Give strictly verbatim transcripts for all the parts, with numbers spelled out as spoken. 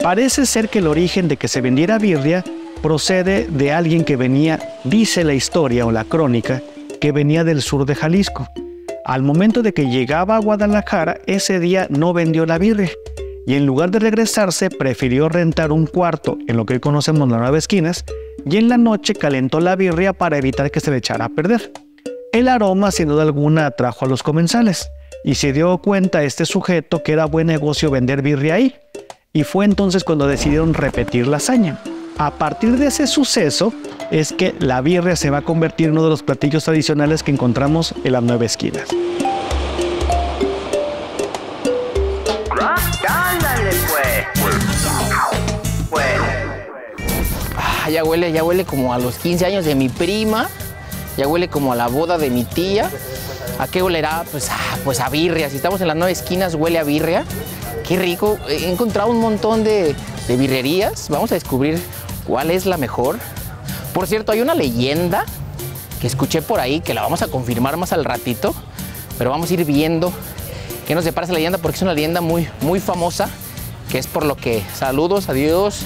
Parece ser que el origen de que se vendiera birria procede de alguien que venía, dice la historia o la crónica, que venía del sur de Jalisco. Al momento de que llegaba a Guadalajara, ese día no vendió la birria y en lugar de regresarse prefirió rentar un cuarto en lo que hoy conocemos las Nueve Esquinas y en la noche calentó la birria para evitar que se le echara a perder. El aroma sin duda alguna atrajo a los comensales y se dio cuenta este sujeto que era buen negocio vender birria ahí, y fue entonces cuando decidieron repetir la hazaña. A partir de ese suceso es que la birria se va a convertir en uno de los platillos tradicionales que encontramos en las Nueve Esquinas. ¡Ándale, pues! Pues. Ah, ya huele, ya huele como a los quince años de mi prima. Ya huele como a la boda de mi tía. ¿A qué olerá? Pues, ah, pues a birria. Si estamos en las Nueve Esquinas, huele a birria. Qué rico. He encontrado un montón de, de birrerías. Vamos a descubrir cuál es la mejor. Por cierto, hay una leyenda que escuché por ahí, que la vamos a confirmar más al ratito, pero vamos a ir viendo qué nos depara esa leyenda, porque es una leyenda muy, muy famosa, que es por lo que... Saludos, adiós.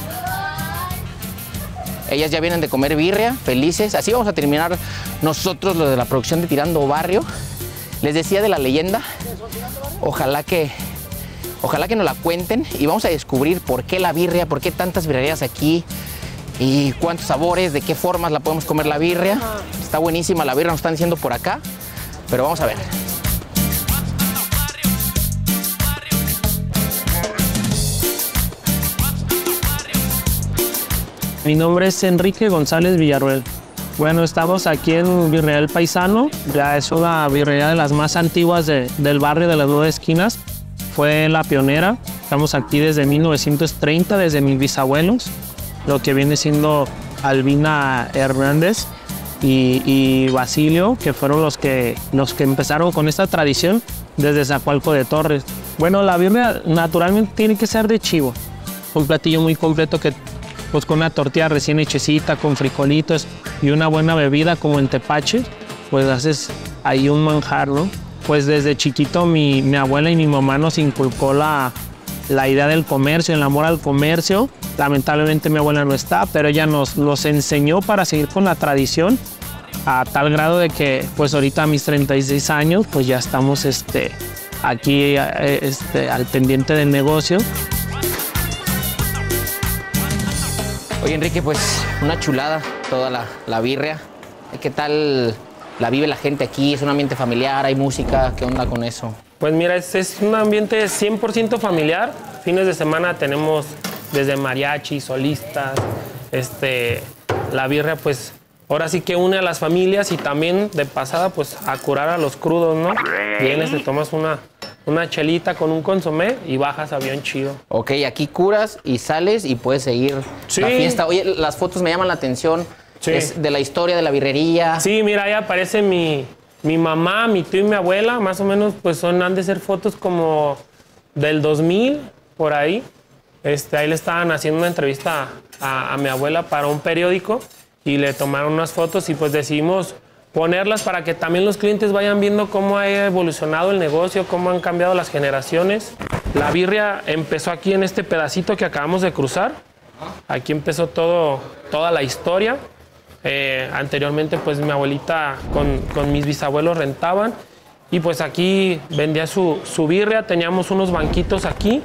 Ellas ya vienen de comer birria, felices. Así vamos a terminar nosotros, los de la producción de Tirando Barrio. Les decía de la leyenda. Ojalá que, ojalá que nos la cuenten y vamos a descubrir por qué la birria, por qué tantas birrerías aquí y cuántos sabores, de qué formas la podemos comer la birria. Está buenísima la birria, nos están diciendo por acá, pero vamos a ver. Mi nombre es Enrique González Villarruel. Bueno, estamos aquí en Birrería El Paisano. Ya es una birrería de las más antiguas de, del barrio de las Nueve Esquinas. Fue la pionera. Estamos aquí desde mil novecientos treinta, desde mis bisabuelos, lo que viene siendo Albina Hernández y, y Basilio, que fueron los que, los que empezaron con esta tradición desde Zacualco de Torres. Bueno, la birria naturalmente tiene que ser de chivo. Un platillo muy completo que, pues con una tortilla recién hechecita, con frijolitos y una buena bebida como en tepache, pues haces ahí un manjar, ¿no? Pues desde chiquito mi, mi abuela y mi mamá nos inculcó la, la idea del comercio, el amor al comercio. Lamentablemente mi abuela no está, pero ella nos los enseñó para seguir con la tradición, a tal grado de que pues ahorita a mis treinta y seis años pues ya estamos este, aquí este, al pendiente del negocio. Oye, Enrique, pues una chulada toda la, la birria. ¿Qué tal la vive la gente aquí? ¿Es un ambiente familiar? ¿Hay música? ¿Qué onda con eso? Pues mira, es, es un ambiente cien por ciento familiar. Fines de semana tenemos desde mariachi, solistas. Este, la birria, pues ahora sí que une a las familias y también de pasada, pues a curar a los crudos, ¿no? Vienes, te tomas una... una chelita con un consomé y bajas avión chido. Ok, aquí curas y sales y puedes seguir sí. la fiesta. Oye, las fotos me llaman la atención. Sí. Es de la historia de la birrería. Sí, mira, ahí aparece mi, mi mamá, mi tío y mi abuela. Más o menos, pues son, han de ser fotos como del dos mil, por ahí. Este, ahí le estaban haciendo una entrevista a, a mi abuela para un periódico y le tomaron unas fotos y pues decidimos ponerlas para que también los clientes vayan viendo cómo ha evolucionado el negocio, cómo han cambiado las generaciones. La birria empezó aquí en este pedacito que acabamos de cruzar. Aquí empezó todo, toda la historia. Eh, anteriormente, pues mi abuelita con, con mis bisabuelos rentaban y pues aquí vendía su, su birria. Teníamos unos banquitos aquí.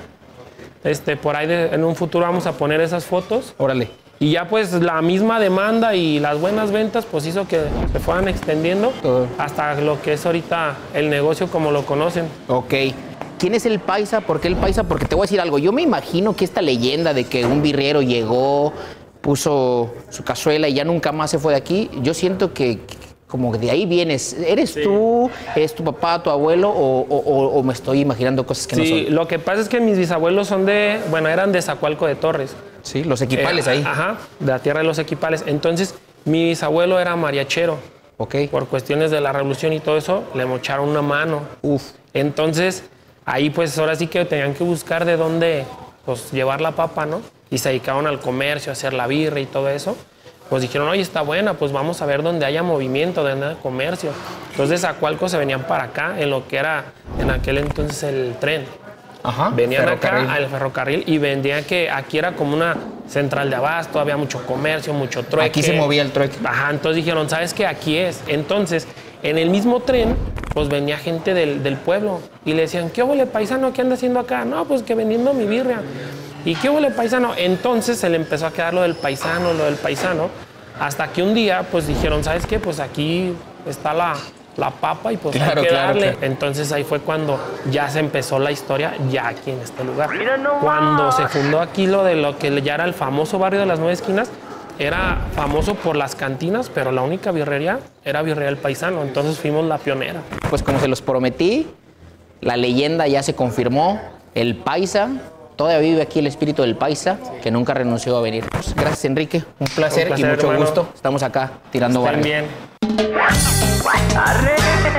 Este, por ahí de, en un futuro vamos a poner esas fotos. Órale. Y ya pues la misma demanda y las buenas ventas pues hizo que se fueran extendiendo uh. hasta lo que es ahorita el negocio como lo conocen. Ok. ¿Quién es el paisa? ¿Por qué el paisa? Porque te voy a decir algo. Yo me imagino que esta leyenda de que un birrero llegó, puso su cazuela y ya nunca más se fue de aquí, yo siento que como de ahí vienes. ¿Eres sí. tú? ¿Es tu papá, tu abuelo? O, o, ¿O me estoy imaginando cosas que sí, no son? Sí, lo que pasa es que mis bisabuelos son de, bueno, eran de Zacualco de Torres. Sí, los equipales eh, ahí. Ajá, de la tierra de los equipales. Entonces, mi bisabuelo era mariachero. Ok. Por cuestiones de la revolución y todo eso, le mocharon una mano. Uf. Entonces, ahí pues ahora sí que tenían que buscar de dónde pues, llevar la papa, ¿no? Y se dedicaban al comercio, a hacer la birra y todo eso. Pues dijeron, oye, está buena, pues vamos a ver dónde haya movimiento, donde haya comercio. Entonces, a Zacualco se venían para acá, en lo que era en aquel entonces el tren. Ajá, venían ferrocarril. acá al ferrocarril y vendían que aquí era como una central de abasto, había mucho comercio, mucho trueque. Aquí se movía el trueque. Ajá, entonces dijeron, ¿sabes qué? Aquí es. Entonces, en el mismo tren, pues venía gente del, del pueblo y le decían, ¿qué huele paisano? ¿Qué anda haciendo acá? No, pues que vendiendo mi birria. ¿Y qué huele paisano? Entonces se le empezó a quedar lo del paisano, lo del paisano, hasta que un día, pues dijeron, ¿sabes qué? Pues aquí está la, la papa y pues Claro, hay que claro, darle. claro. Entonces ahí fue cuando ya se empezó la historia ya aquí en este lugar. Mira nomás. Cuando se fundó aquí lo de lo que ya era el famoso barrio de las Nueve Esquinas, era famoso por las cantinas, pero la única birrería era Birrería El Paisano. Entonces fuimos la pionera. Pues como se los prometí, la leyenda ya se confirmó. El paisa, todavía vive aquí el espíritu del paisa, que nunca renunció a venir. Pues, gracias, Enrique. Un placer, Un placer, y mucho hermano. gusto. Estamos acá tirando Estén barrio. bien. Arre.